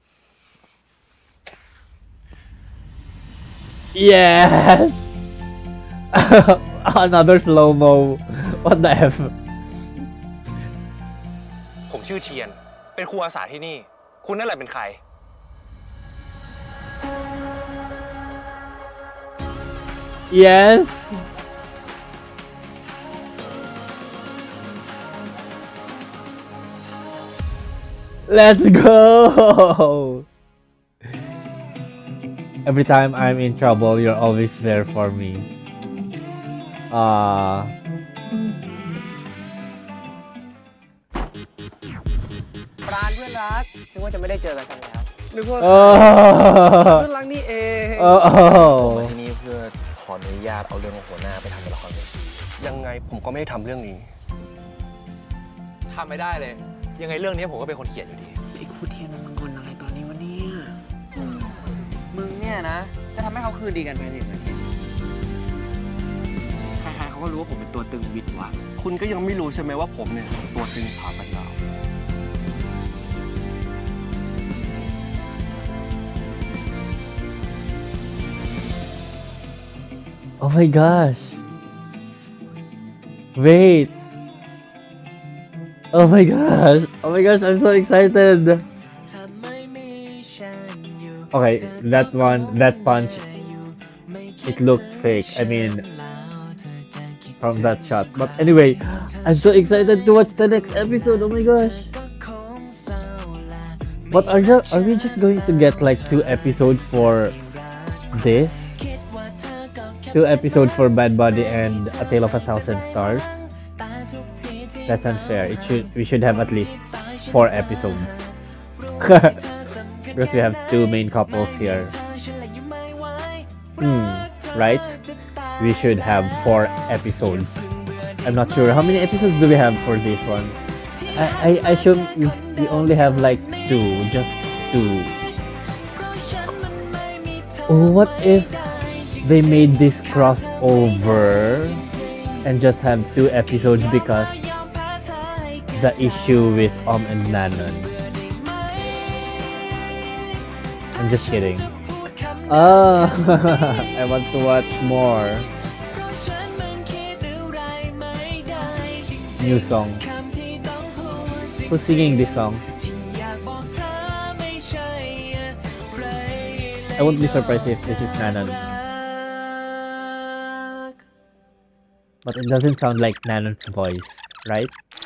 Yes! Another slow-mo. What the F? ผมชื่อเทียน เป็นครูอาสาที่นี่ คุณนั่นแหละเป็นใคร Yes! Let's go! Every time I'm in trouble, you're always there for me. Ah. ปราณเพื่อนรักนึกว่าจะไม่ได้เจอกันสักแล้วนึกว่า Oh. เพื่อนรักนี่เอง Oh. มาที่นี่เพื่อขออนุญาตเอาเรื่องของหัวหน้าไปทำเป็นละครเวทียังไงผมก็ไม่ได้ทำเรื่องนี้ทำไม่ได้เลย ยังไงเรื่องนี้ผมก็เป็นคนเขียนอยู่ดีไอ้ครูเทียนมันงอนอะไรตอนนี้วะเนี่ย มึงเนี่ยนะ จะทำให้เขาคืนดีกันภายในหนึ่งนาทีใครๆเขาก็รู้ว่าผมเป็นตัวตึงวิดหวังคุณก็ยังไม่รู้ใช่ไหมว่าผมเนี่ยตัวตึงผาบันดาว Oh my gosh. Wait. Oh my gosh. Oh my gosh, I'm so excited. Okay, that one, that punch, it looked fake. I mean, from that shot. But anyway, I'm so excited to watch the next episode. Oh my gosh. But are, just, are we just going to get like two episodes for this? Two episodes for Bad Buddy and A Tale of a Thousand Stars? That's unfair. It should we should have at least four episodes. Because we have two main couples here. Hmm, right? We should have four episodes. I'm not sure. How many episodes do we have for this one? I, I, I assume we, we only have like two. Just two. Oh, what if they made this crossover and just have two episodes because the issue with Om and Nanon? I'm just kidding. Oh, I want to watch more. New song. Who's singing this song? I won't be surprised if this is Nanon. But it doesn't sound like Nanon's voice, right?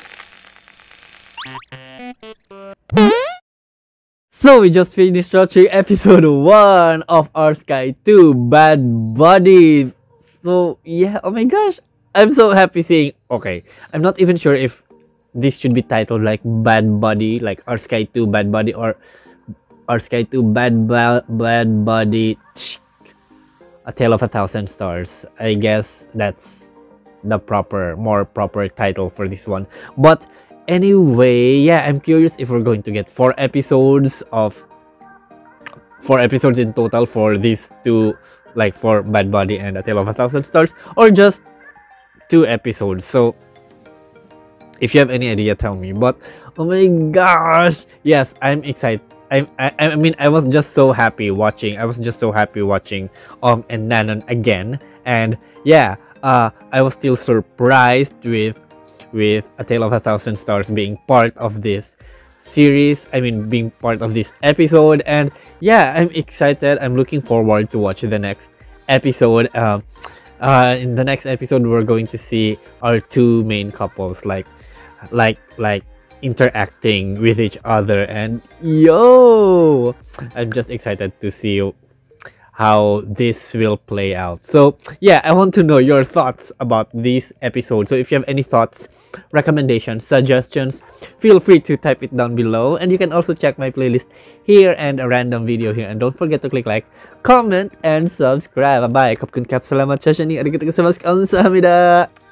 So we just finished watching episode one of our Sky two Bad Buddy. So yeah, oh my gosh, I'm so happy seeing. Okay, I'm not even sure if this should be titled like Bad Buddy, like our Sky two Bad Buddy, or our Sky two Bad ba Bad Buddy, A Tale of a Thousand Stars. I guess that's the proper, more proper title for this one. But anyway, yeah, I'm curious if we're going to get four episodes of four episodes in total for these two, like for Bad Buddy and A Tale of a Thousand Stars, or just two episodes. So if you have any idea, tell me. But oh my gosh, yes, I'm excited. I, I I mean, I was just so happy watching. I was just so happy watching Um and Nanon again, and yeah, uh, I was still surprised with with A Tale of a Thousand Stars being part of this series. I mean, being part of this episode, and yeah, I'm excited. I'm looking forward to watch the next episode. Um, uh, in the next episode, we're going to see our two main couples, like, like, like. interacting with each other, and yo, I'm just excited to see how this will play out. So yeah, I want to know your thoughts about this episode. So if you have any thoughts, recommendations, suggestions, feel free to type it down below. And you can also check my playlist here and a random video here. And don't forget to click like, comment, and subscribe. Bye bye. ขอบคุณครับ Salamat sa sharing. Arigatou gozaimasu. Kamsahamnida.